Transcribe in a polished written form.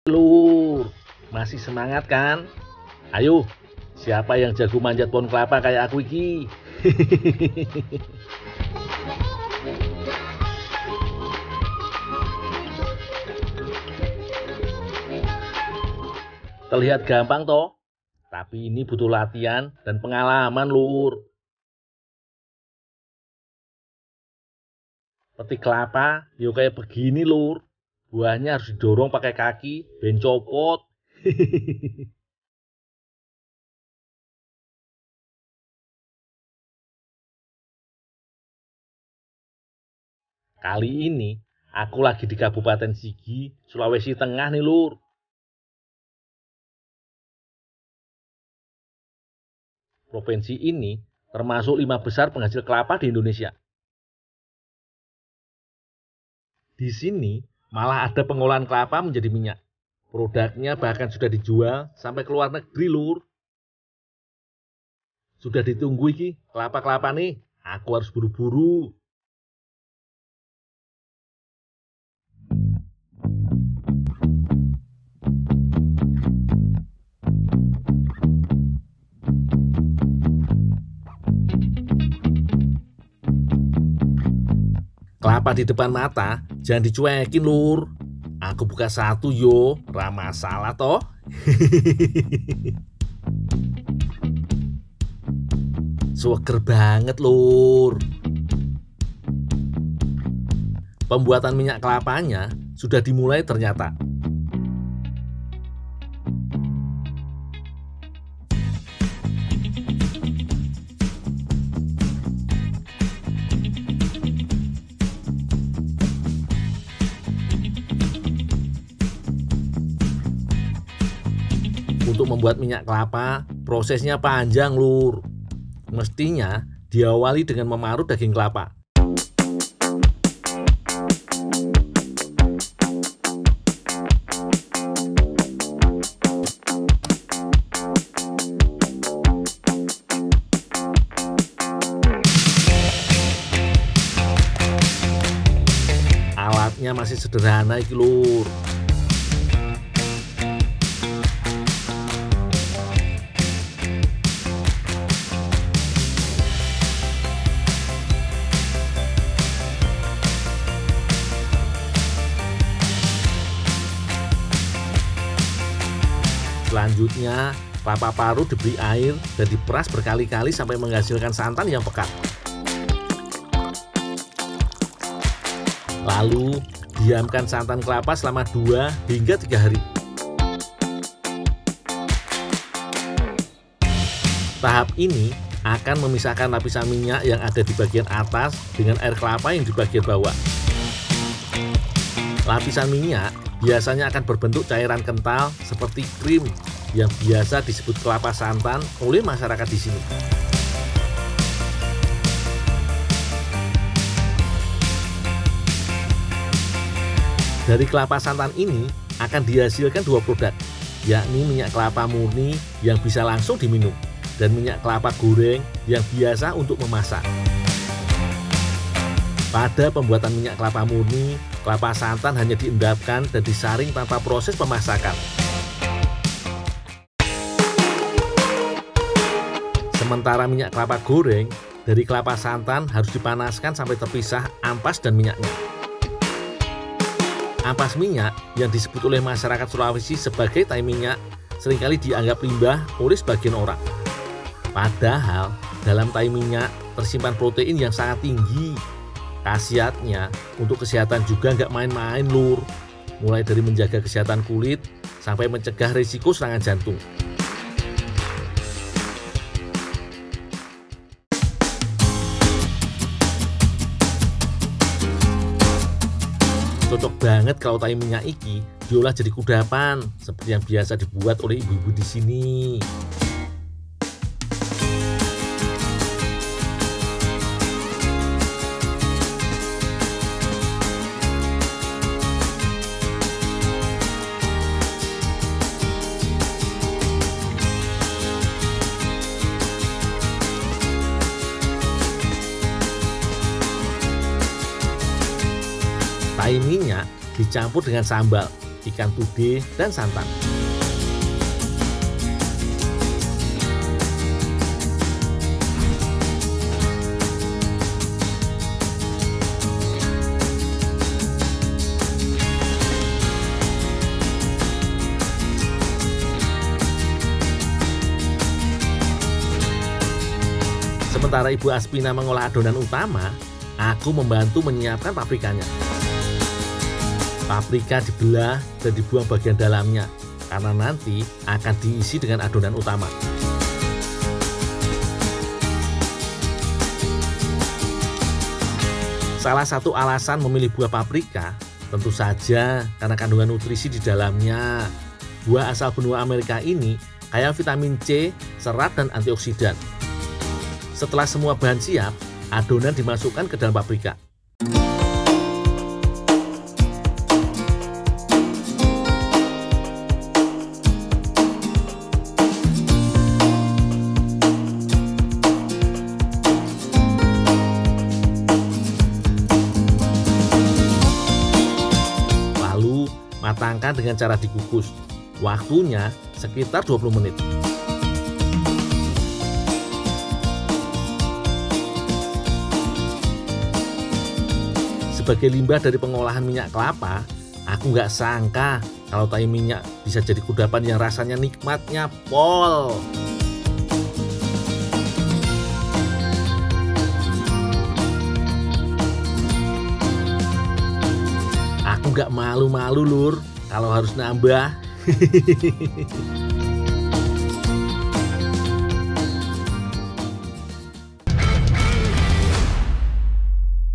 Lur, masih semangat kan? Ayo, siapa yang jago manjat pohon kelapa kayak aku iki? Terlihat gampang toh, tapi ini butuh latihan dan pengalaman, Lur. Petik kelapa, yo kayak begini, Lur. Buahnya harus didorong pakai kaki, ben copot. Kali ini aku lagi di Kabupaten Sigi, Sulawesi Tengah nih, Lur. Provinsi ini termasuk 5 besar penghasil kelapa di Indonesia. Di sini malah ada pengolahan kelapa menjadi minyak. Produknya bahkan sudah dijual sampai ke luar negeri, Lur. Sudah ditunggu iki kelapa-kelapa nih. Aku harus buru-buru. Kelapa di depan mata jangan dicuekin, Lur. Aku buka satu yo, ra masalah toh. Seger banget, Lur. Pembuatan minyak kelapanya sudah dimulai ternyata. Untuk membuat minyak kelapa, prosesnya panjang, Lur. Mestinya diawali dengan memarut daging kelapa. Alatnya masih sederhana iki, Lur. Selanjutnya, kelapa parut diberi air dan diperas berkali-kali sampai menghasilkan santan yang pekat. Lalu, diamkan santan kelapa selama 2 hingga 3 hari. Tahap ini akan memisahkan lapisan minyak yang ada di bagian atas dengan air kelapa yang di bagian bawah. Lapisan minyak biasanya akan berbentuk cairan kental seperti krim yang biasa disebut kelapa santan oleh masyarakat di sini. Dari kelapa santan ini akan dihasilkan 2 produk, yakni minyak kelapa murni yang bisa langsung diminum dan minyak kelapa goreng yang biasa untuk memasak. Pada pembuatan minyak kelapa murni, kelapa santan hanya diendapkan dan disaring tanpa proses pemasakan. Sementara minyak kelapa goreng, dari kelapa santan harus dipanaskan sampai terpisah ampas dan minyaknya. Ampas minyak yang disebut oleh masyarakat Sulawesi sebagai tai minyak seringkali dianggap limbah oleh sebagian orang. Padahal dalam tai minyak tersimpan protein yang sangat tinggi. Khasiatnya untuk kesehatan juga nggak main-main, Lur. Mulai dari menjaga kesehatan kulit sampai mencegah risiko serangan jantung. Cocok banget kalau tai minyak iki diolah jadi kudapan seperti yang biasa dibuat oleh ibu-ibu di sini. Tai minyak dicampur dengan sambal ikan tude, dan santan. Sementara Ibu Aspina mengolah adonan utama, aku membantu menyiapkan paprikanya. Paprika dibelah dan dibuang bagian dalamnya, karena nanti akan diisi dengan adonan utama. Salah satu alasan memilih buah paprika, tentu saja karena kandungan nutrisi di dalamnya. Buah asal benua Amerika ini kaya vitamin C, serat, dan antioksidan. Setelah semua bahan siap, adonan dimasukkan ke dalam paprika. Lalu, matangkan dengan cara dikukus. Waktunya sekitar 20 menit. Sebagai limbah dari pengolahan minyak kelapa, aku nggak sangka kalau tahi minyak bisa jadi kudapan yang rasanya nikmatnya pol. Aku nggak malu-malu lur kalau harus nambah.